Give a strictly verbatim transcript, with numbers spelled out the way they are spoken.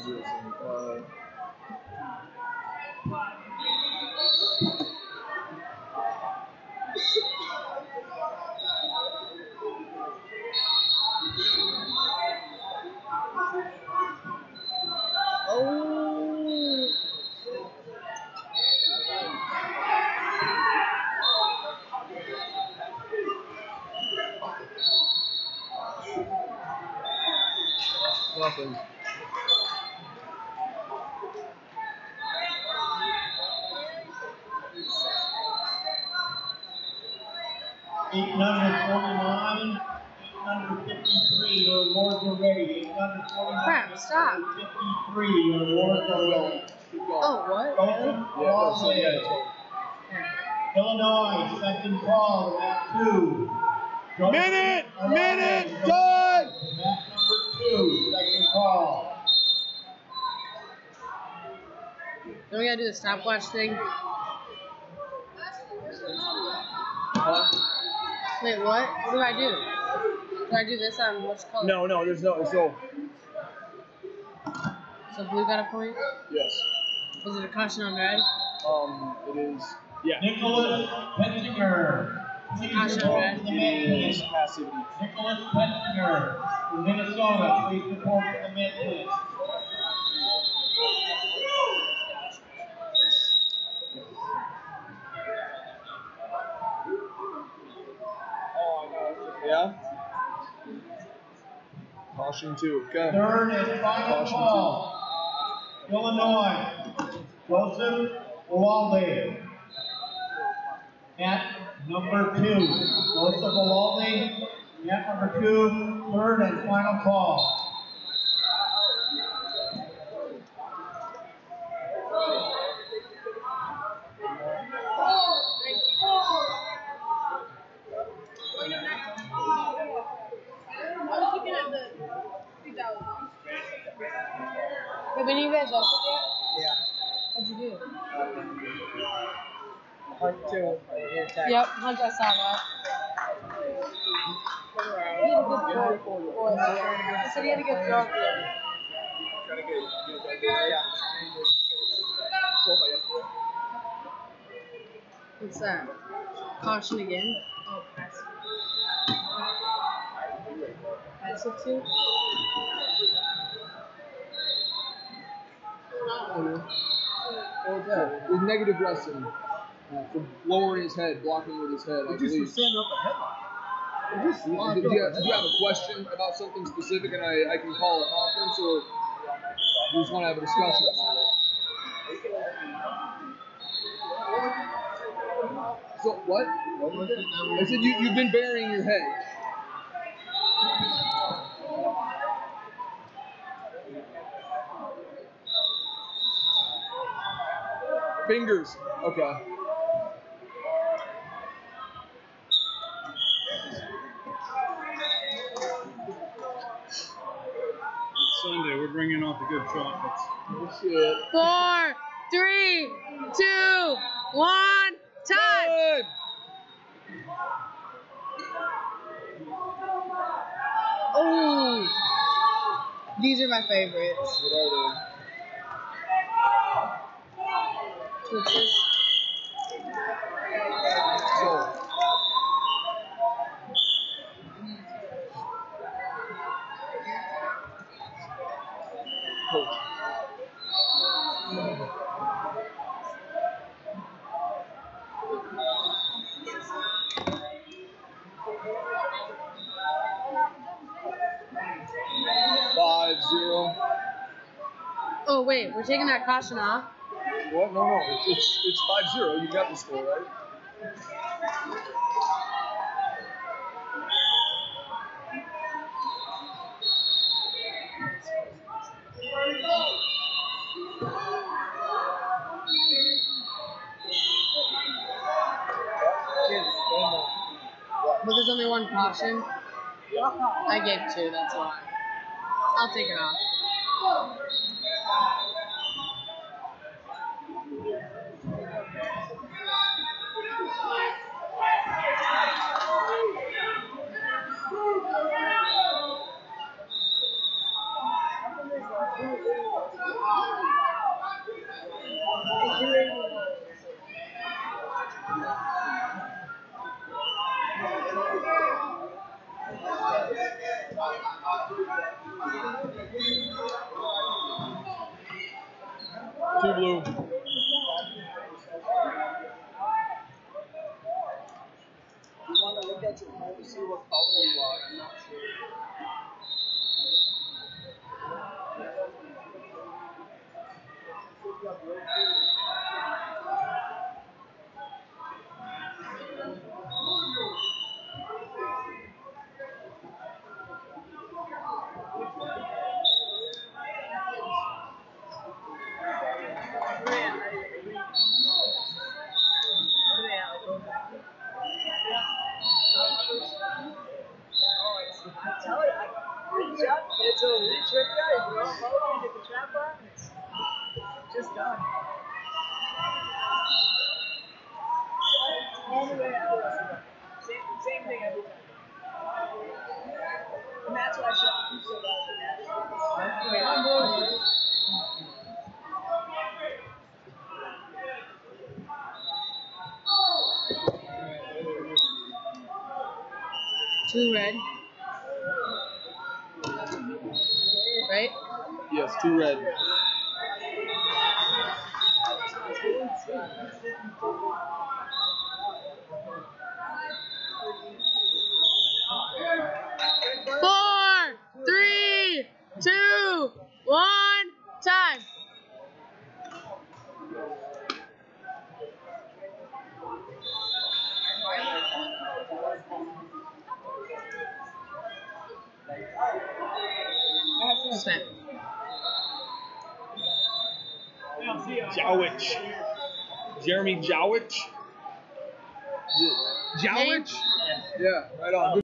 zero. Uh, Nothing. Eight number forty-nine, eight number fifty-three, your awards are ready. Eight number forty-nine, crap, stop. fifty-three, your awards are ready. Oh, what? Yeah, yeah. Illinois, second call, map two. Minute! Minute! Done! Map number two, second call. Don't we gotta do the stopwatch thing? Huh? Wait, what? What do I do? Do I do this on which color? No, no, there's no, so. So blue got a point? Yes. Was it a caution on red? Um, it is, yeah. Nicholas Pettinger. Please Caution report red. to the main list. Passivity. Nicholas Pettinger from Minnesota. Please report to the main list. Yeah? Caution two. Okay. Third and final Caution call. Illinois. Joseph Uvalde. At number two. Joseph Uvalde. At number two. Third and final call. Have any of you guys watched it yet? Yeah. What'd you do? Part two. Here, text. Yep, Hunt, I saw that. He had a good throw. Boy, I said he had a good throw. Try to get, Yeah. What's that? Caution again? Oh, pass. Pass it to? Oh, yeah. With negative lesson uh, for lowering his head, blocking with his head. I Just believe. stand up a headlock. Did you, have, did you have a question about something specific and I, I can call a conference, or you just want to have a discussion about it? So, what? I said you, you've been burying your head. Fingers. Okay. It's Sunday. We're bringing out the good chocolates. Oh, shit. Four, three, two, one, time! Good. Oh, these are my favorites. What are they? Twixes. So, coach. Five zero. Oh, wait, we're taking that caution off. What? No, no. It's it's, it's five zero. You got the score, right? But there's only one caution. I gave two, that's why. I'll take it off. Two blue. You want to look at your phone to see what color you are. I'm not sure. It's a really trick guy. You don't follow me, hit the trap bar, it's just done. All the way out. Same, same thing every time. And that's why I shot you so well for that. Wait, I'm bored. Two red. Right? Yes, two red. Four, three, two, one, time. Spent. Jaowitsch. Jeremy Jaowitsch? Jaowitch? Yeah, right on.